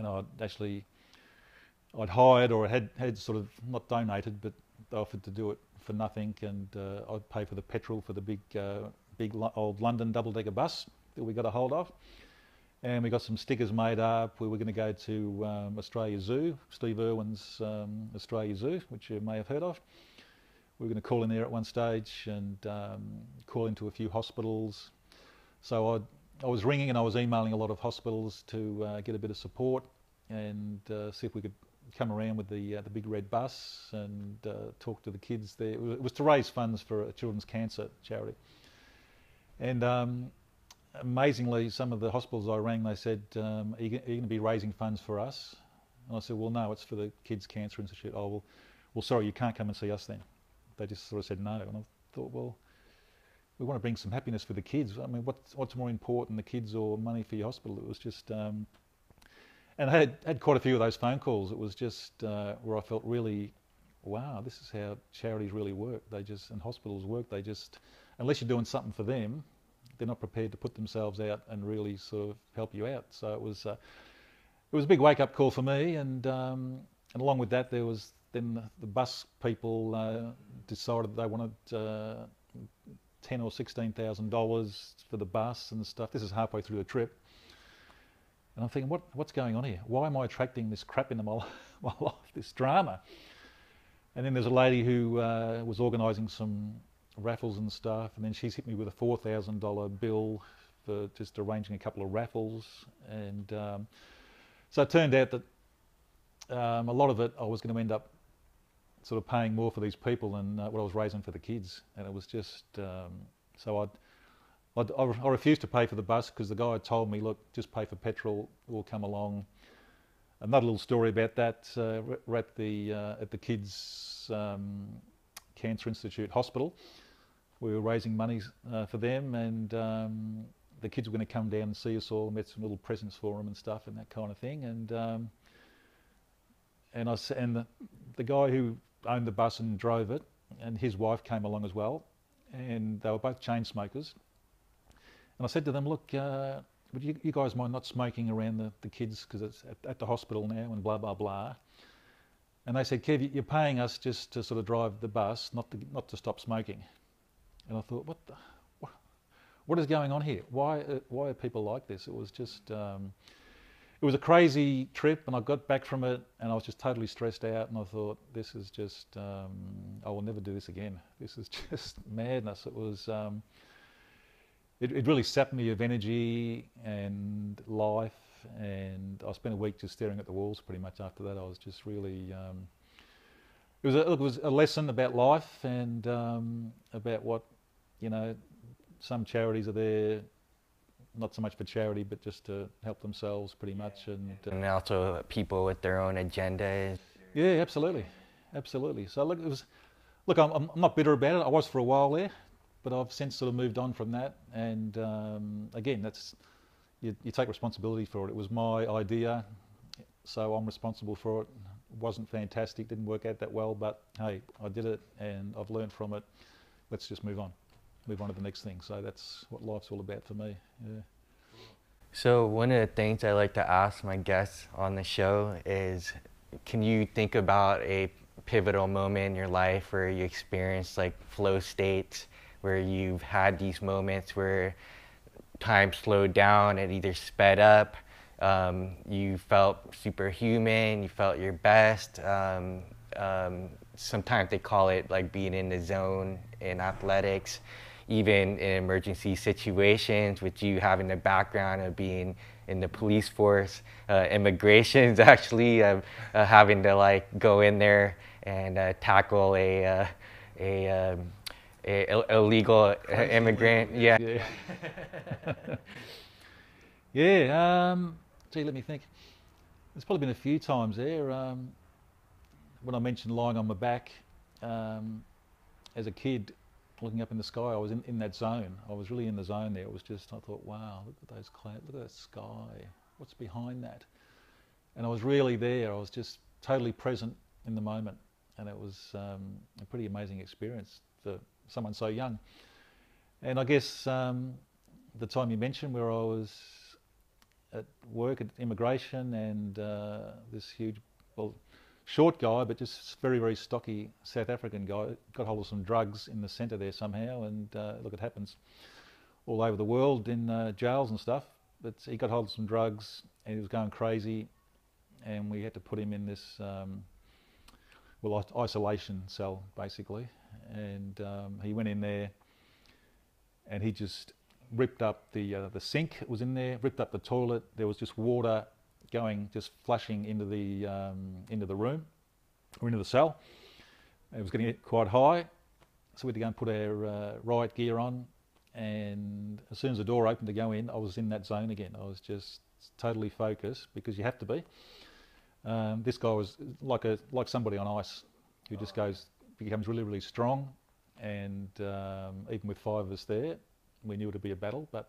I'd hired, or had sort of not donated, but they offered to do it for nothing, and I'd pay for the petrol for the big old London double-decker bus that we got a hold of. And we got some stickers made up. We were going to go to Australia Zoo, Steve Irwin's Australia Zoo, which you may have heard of. We were going to call in there at one stage and call into a few hospitals. So I was ringing and I was emailing a lot of hospitals to get a bit of support and see if we could come around with the big red bus and talk to the kids there. It was to raise funds for a children's cancer charity. And amazingly, some of the hospitals I rang, they said, are you going to be raising funds for us? And I said, well, no, it's for the Kids Cancer Institute. Oh, well, sorry, you can't come and see us then. They just sort of said no, and I thought, well, we want to bring some happiness for the kids. I mean, what's more important, the kids or money for your hospital? It was just, and I had quite a few of those phone calls. It was just where I felt really, wow, this is how charities really work. And hospitals work. They just, unless you're doing something for them, they're not prepared to put themselves out and really sort of help you out. So it was a big wake-up call for me, and along with that, there was. Then the bus people decided they wanted $10,000 or $16,000 for the bus and stuff. This is halfway through the trip, and I'm thinking, what's going on here? Why am I attracting this crap into my life, this drama? And then there's a lady who was organising some raffles and stuff, and then she's hit me with a $4,000 bill for just arranging a couple of raffles, and so it turned out that a lot of it I was going to end up sort of paying more for these people than what I was raising for the kids, and it was just so I refused to pay for the bus because the guy had told me, look, just pay for petrol, we'll come along. Another little story about that: we're at the Kids Cancer Institute Hospital. We were raising money for them, and the kids were going to come down and see us all. We had some little presents for them and stuff and that kind of thing, and the guy who owned the bus and drove it, and his wife came along as well, and they were both chain smokers. And I said to them, look, would you guys mind not smoking around the kids, because it's at the hospital now and blah, blah, blah. And they said, Kev, you're paying us just to sort of drive the bus, not to stop smoking. And I thought, what is going on here? Why are people like this? It was just... it was a crazy trip, and I got back from it and I was just totally stressed out, and I thought, this is just, I will never do this again. This is just madness. It was, it really sapped me of energy and life, and I spent a week just staring at the walls pretty much after that. I was just really, it was a lesson about life and about what, you know, some charities are there, not so much for charity, but just to help themselves pretty much. And also people with their own agendas. Yeah, absolutely, absolutely. So look, I'm not bitter about it. I was for a while there, but I've since sort of moved on from that. And again, you take responsibility for it. It was my idea, so I'm responsible for it. It wasn't fantastic, didn't work out that well, but hey, I did it and I've learned from it. Let's just move on to the next thing. So that's what life's all about for me. Yeah. So one of the things I like to ask my guests on the show is, can you think about a pivotal moment in your life where you experienced like flow states, where you've had these moments where time slowed down and either sped up, you felt superhuman, you felt your best. Sometimes they call it like being in the zone in athletics, even in emergency situations, with you having the background of being in the police force, immigration's actually having to like go in there and tackle a illegal immigrant. Yeah. Yeah. Gee, let me think. There's probably been a few times there. When I mentioned lying on my back, as a kid, looking up in the sky, I was in that zone. I was really in the zone there. It was just, I thought, wow, look at those clouds, look at that sky. What's behind that? And I was really there. I was just totally present in the moment. And it was a pretty amazing experience for someone so young. And I guess the time you mentioned where I was at work at immigration and this huge, well, short guy, but just very, very stocky South African guy, got hold of some drugs in the centre there somehow, and look, it happens all over the world in jails and stuff, but he got hold of some drugs and he was going crazy, and we had to put him in this, well, isolation cell, basically, and he went in there and he just ripped up the sink that was in there, ripped up the toilet. There was just water going, just flushing into the room or into the cell. It was getting quite high, so we had to go and put our riot gear on. And as soon as the door opened to go in, I was in that zone again. I was just totally focused, because you have to be. This guy was like somebody on ice who just becomes really, really strong. And even with 5 of us there, we knew it would be a battle, but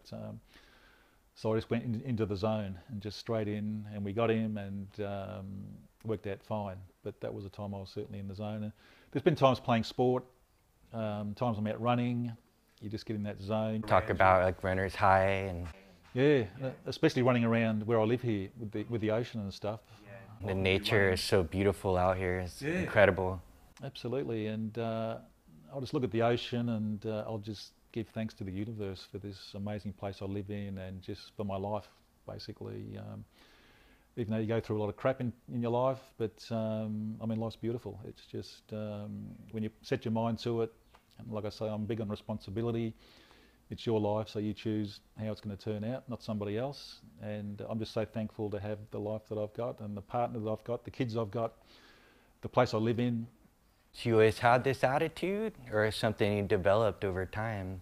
so I just went into the zone and just straight in, and we got him and worked out fine. But that was a time I was certainly in the zone. And there's been times playing sport, times I'm out running, you just get in that zone. Talk about like runner's high and... Yeah, especially running around where I live here with the ocean and stuff. The nature is so beautiful out here, it's incredible. Absolutely, and I'll just look at the ocean and I'll just give thanks to the universe for this amazing place I live in, and just for my life, basically. Even though you go through a lot of crap in your life, but I mean, life's beautiful. It's just when you set your mind to it, and like I say, I'm big on responsibility. It's your life, so you choose how it's going to turn out, not somebody else. And I'm just so thankful to have the life that I've got, and the partner that I've got, the kids I've got, the place I live in. So you always had this attitude, or something you developed over time?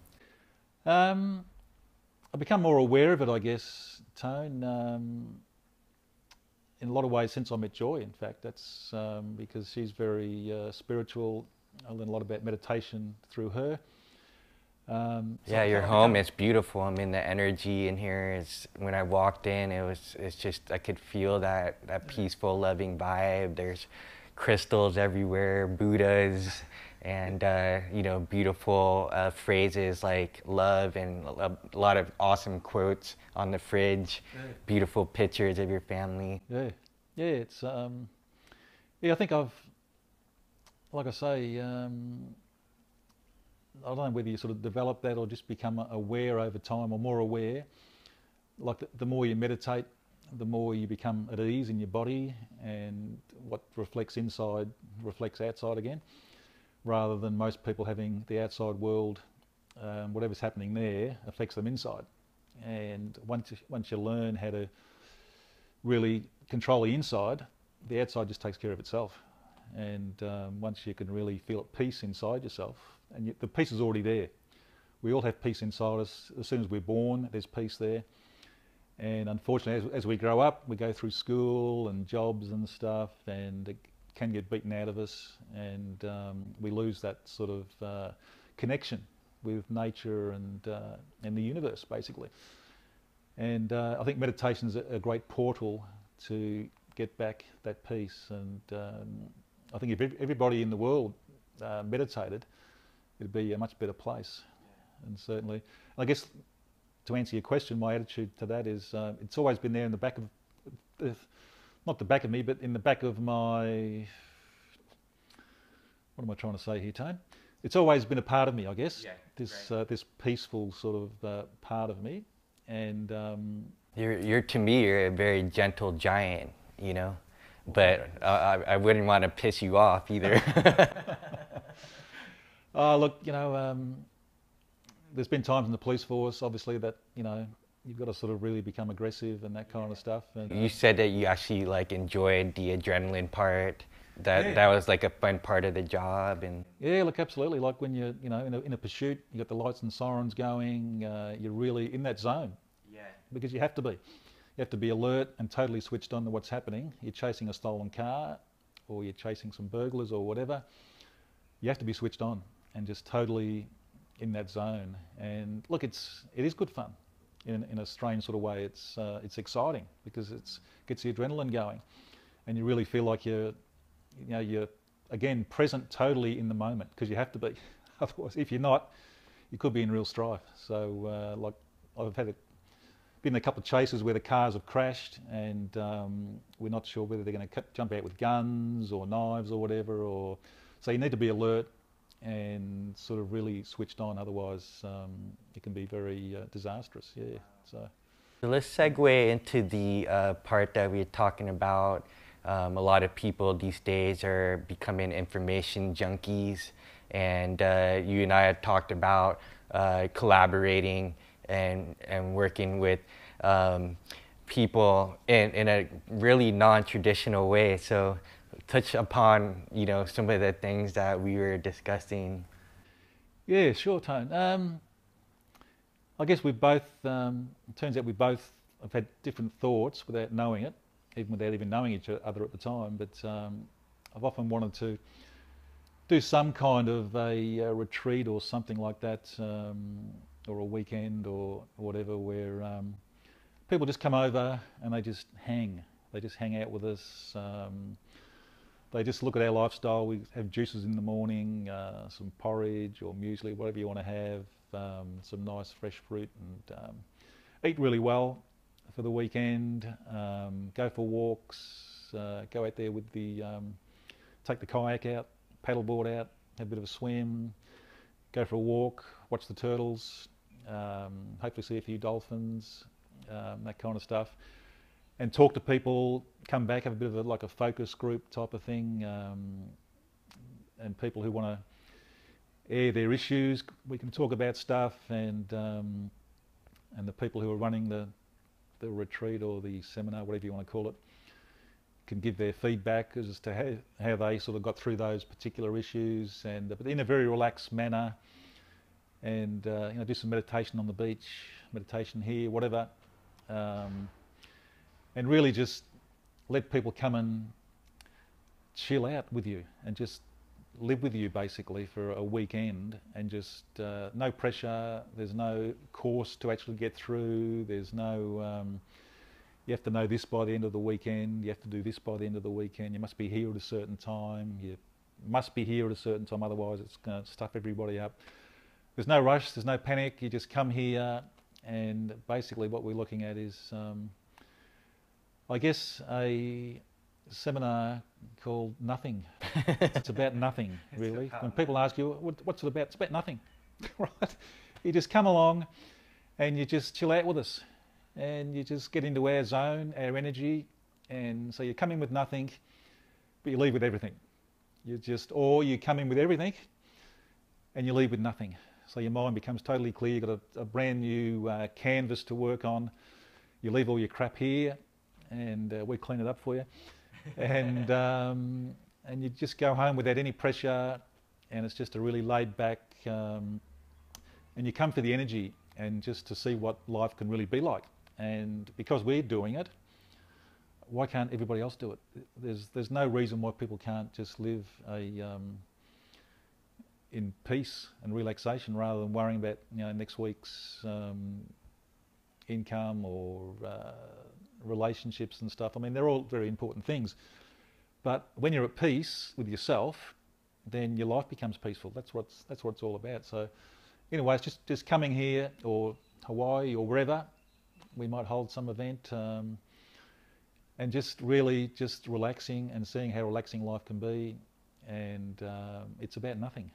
I've become more aware of it, I guess, Tone, in a lot of ways since I met Joy, in fact. That's because she's very spiritual. I learned a lot about meditation through her. Yeah, your home is beautiful. I mean, the energy in here is, when I walked in, it's just, I could feel that peaceful, loving vibe. There's crystals everywhere, Buddhas, and you know, beautiful phrases like love, and a lot of awesome quotes on the fridge. Beautiful pictures of your family. Yeah, it's yeah, I think I've, like I say, I don't know whether you sort of develop that or just become aware over time, or more aware. Like the more you meditate, the more you become at ease in your body, and what reflects inside reflects outside again, rather than most people having the outside world, whatever's happening there affects them inside. And once you learn how to really control the inside, the outside just takes care of itself. And once you can really feel at peace inside yourself, and the peace is already there. We all have peace inside us. As soon as we're born, there's peace there. And unfortunately, as we grow up, we go through school and jobs and stuff, and it can get beaten out of us, and we lose that sort of connection with nature and the universe, basically. And I think meditation is a great portal to get back that peace. And I think if everybody in the world meditated, it'd be a much better place. Yeah. And certainly, I guess, to answer your question, my attitude to that is it's always been there in the back of, not the back of me, but in the back of my, what am I trying to say here, Tone? It's always been a part of me, I guess. Yeah, this peaceful sort of part of me. And you're to me, you're a very gentle giant, you know, but I wouldn't want to piss you off either. Oh, look, you know, there's been times in the police force, obviously, that, you know, you've got to sort of really become aggressive and that kind of stuff. And, you said that you actually like enjoyed the adrenaline part. That was like a fun part of the job. And yeah, look, absolutely. Like when you're, you know, in a pursuit, you got the lights and sirens going. You're really in that zone. Yeah. Because you have to be. You have to be alert and totally switched on to what's happening. You're chasing a stolen car, or you're chasing some burglars or whatever. You have to be switched on and just totally in that zone. And look, it is good fun in a strange sort of way. It's exciting because it gets the adrenaline going, and you really feel like you're again present totally in the moment, because you have to be. Otherwise, if you're not, you could be in real strife. So like I've been in a couple of chases where the cars have crashed, and we're not sure whether they're going to jump out with guns or knives or whatever, so you need to be alert and sort of really switched on, otherwise it can be very disastrous. Yeah. So let's segue into the part that we're talking about. A lot of people these days are becoming information junkies, and you and I had talked about collaborating and working with people in a really non-traditional way. So touch upon, you know, some of the things that we were discussing. Yeah, sure, Tone. I guess we both, it turns out we both have had different thoughts without knowing it, even without even knowing each other at the time. But I've often wanted to do some kind of a retreat or something like that, or a weekend or whatever, where people just come over and they just hang. They just hang out with us. They just look at our lifestyle. We have juices in the morning, some porridge or muesli, whatever you want to have, some nice fresh fruit, and eat really well for the weekend. Go for walks, go out there with take the kayak out, paddleboard out, have a bit of a swim, go for a walk, watch the turtles, hopefully see a few dolphins, that kind of stuff. And talk to people, come back, have a bit of like a focus group type of thing, and people who want to air their issues, we can talk about stuff, and the people who are running the retreat or the seminar, whatever you want to call it, can give their feedback as to how they sort of got through those particular issues, and but in a very relaxed manner, and you know, do some meditation on the beach, meditation here, whatever. And really just let people come and chill out with you and just live with you basically for a weekend, and just no pressure. There's no course to actually get through. There's no, you have to know this by the end of the weekend. You have to do this by the end of the weekend. You must be here at a certain time. You must be here at a certain time, otherwise it's going to stuff everybody up. There's no rush, there's no panic. You just come here, and basically what we're looking at is I guess a seminar called Nothing. It's about nothing, really. When people ask you, what's it about? It's about nothing, right? You just come along and you just chill out with us, and you just get into our zone, our energy, and so you come in with nothing, but you leave with everything. Or you come in with everything and you leave with nothing. So your mind becomes totally clear. You've got a brand new canvas to work on. You leave all your crap here, and we clean it up for you, and and you just go home without any pressure, and it's just a really laid back, and you come for the energy and just to see what life can really be like. And because we're doing it, why can't everybody else do it? There's no reason why people can't just live in peace and relaxation rather than worrying about next week's income or relationships and stuff. I mean, they're all very important things. But when you're at peace with yourself, then your life becomes peaceful. That's what it's all about. So, anyway, it's just coming here or Hawaii or wherever. We might hold some event, and just really just relaxing and seeing how relaxing life can be. And it's about nothing.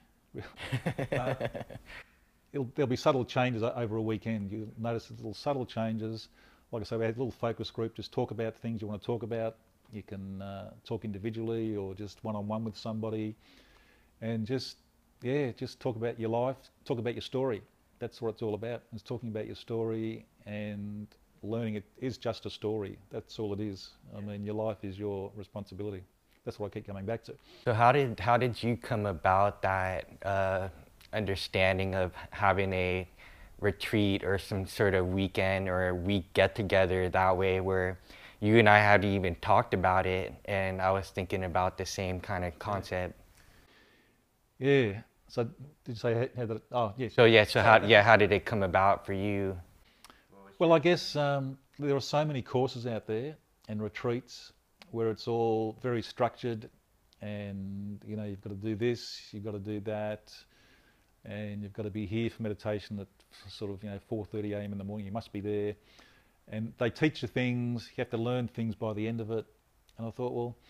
There'll be subtle changes over a weekend. You'll notice little subtle changes. Like I say, we had a little focus group, just talk about things you want to talk about. You can talk individually or just one-on-one with somebody, and just talk about your life, talk about your story. That's what it's all about. It's talking about your story and learning it is just a story. That's all it is. I mean, your life is your responsibility. That's what I keep coming back to. So how did you come about that understanding of having a retreat or some sort of weekend or a week get together that way, where you and I hadn't even talked about it, and I was thinking about the same kind of concept. Yeah. So did you say how did it? Oh, yes. So how did it come about for you? Well, I guess there are so many courses out there and retreats where it's all very structured, and you've got to do this, you've got to do that, and you've got to be here for meditation at sort of 4:30 a.m. in the morning. You must be there, and they teach you things. You have to learn things by the end of it. And I thought, well,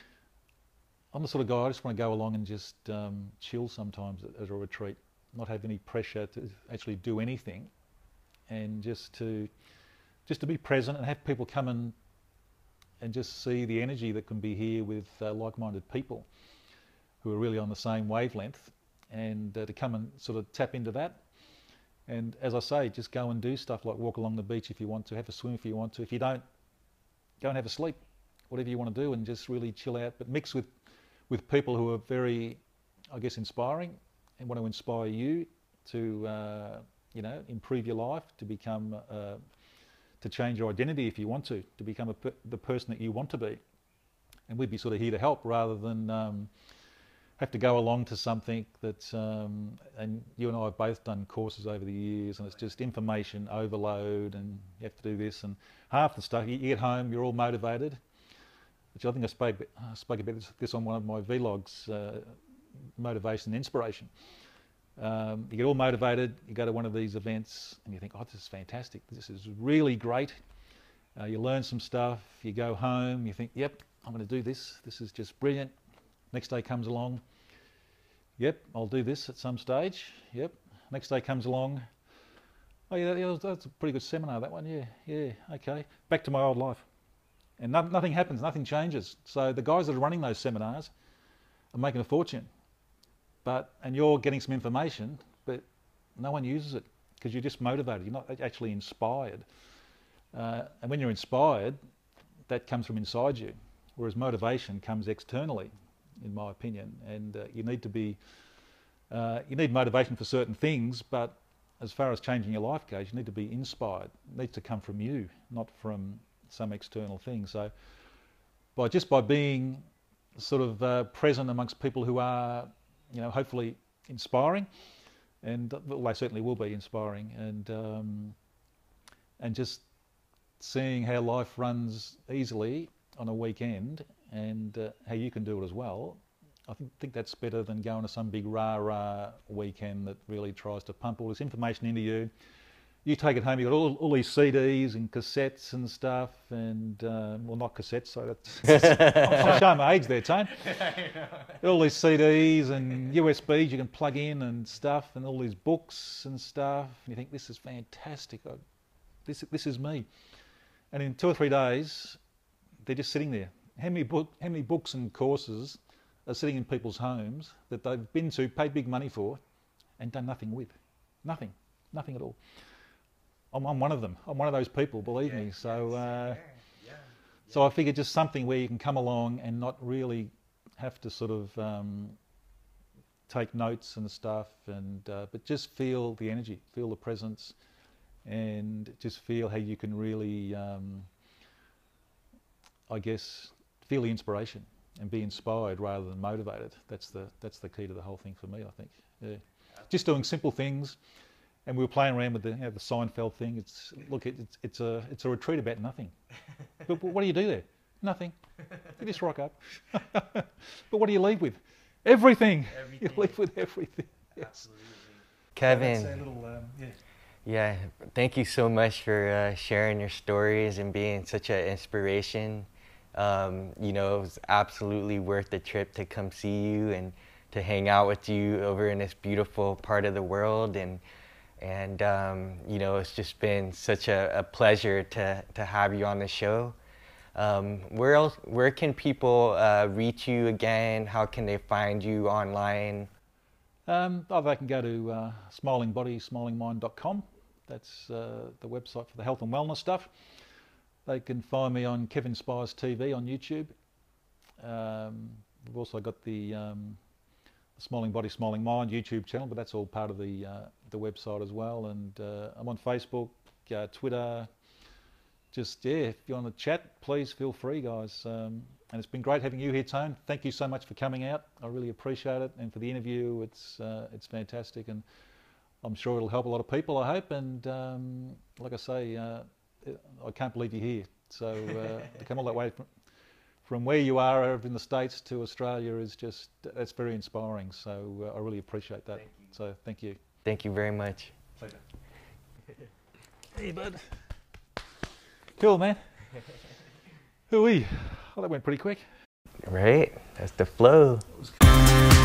I'm the sort of guy, I just want to go along and just chill sometimes at a retreat, not have any pressure to actually do anything, and just to be present and have people come and just see the energy that can be here with like-minded people who are really on the same wavelength, and to come and sort of tap into that. And as I say, just go and do stuff like walk along the beach if you want to, have a swim if you want to. If you don't, go and have a sleep, whatever you want to do, and just really chill out. But mix with people who are very, I guess, inspiring and want to inspire you to, improve your life, to become, to change your identity if you want to become the person that you want to be. And we'd be sort of here to help rather than have to go along to something that's, and you and I have both done courses over the years, and it's just information overload, and you have to do this, and half the stuff, you get home, you're all motivated, which I think I spoke about this on one of my vlogs, motivation and inspiration. You get all motivated, you go to one of these events and you think, oh, this is fantastic, this is really great. You learn some stuff, you go home, you think, yep, I'm going to do this, this is just brilliant. Next day comes along, yep, I'll do this at some stage, yep. Next day comes along, oh yeah, that's a pretty good seminar, that one, yeah, okay. Back to my old life. And nothing happens, nothing changes. So the guys that are running those seminars are making a fortune. And you're getting some information, but no one uses it because you're just motivated, you're not actually inspired. And when you're inspired, that comes from inside you, whereas motivation comes externally, in my opinion. And you need motivation for certain things, but as far as changing your life goes, you need to be inspired. It needs to come from you, not from some external thing. So by being sort of present amongst people who are, hopefully inspiring, and well, they certainly will be inspiring, and just seeing how life runs easily on a weekend, and how you can do it as well. I think that's better than going to some big rah-rah weekend that really tries to pump all this information into you. You take it home, you've got all these CDs and cassettes and stuff, and, well, not cassettes, so that's, I'm showing my age there, Tone. All these CDs and USBs you can plug in and stuff, and all these books and stuff, and you think, this is fantastic, this is me. And in 2 or 3 days, they're just sitting there. How many books and courses are sitting in people's homes that they've been to, paid big money for, and done nothing with? Nothing at all. I'm one of them. I'm one of those people, believe me. So, so I figured just something where you can come along and not really have to sort of take notes and stuff, and but just feel the energy, feel the presence, and just feel how you can really, I guess, feel the inspiration and be inspired rather than motivated. That's the key to the whole thing for me, I think. Yeah. Just doing simple things, and we were playing around with the the Seinfeld thing. It's a retreat about nothing. But what do you do there? Nothing. You just rock up. But what do you leave with? Everything. You leave with everything. Yes. Absolutely. Kevin. That's a little, Yeah, thank you so much for sharing your stories and being such an inspiration. You know, it was absolutely worth the trip to come see you and to hang out with you over in this beautiful part of the world. And you know, it's just been such a pleasure to have you on the show. Where can people reach you again? How can they find you online? They can go to smilingbody.smilingmind.com. That's the website for the health and wellness stuff. They can find me on Kevin Spires TV on YouTube. We've also got the Smiling Body, Smiling Mind YouTube channel, but that's all part of the website as well. And I'm on Facebook, Twitter. Just, yeah, if you want to chat, please feel free, guys. And it's been great having you here, Tone. Thank you so much for coming out. I really appreciate it. And for the interview, it's fantastic. And I'm sure it'll help a lot of people, I hope. And like I say, I can't believe you're here. So to come all that way from where you are over in the States to Australia is just, that's very inspiring. So I really appreciate that. So thank you. Thank you very much. Pleasure. Hey, bud. Cool, man. Hooey. Well, that went pretty quick. Right? That's the flow.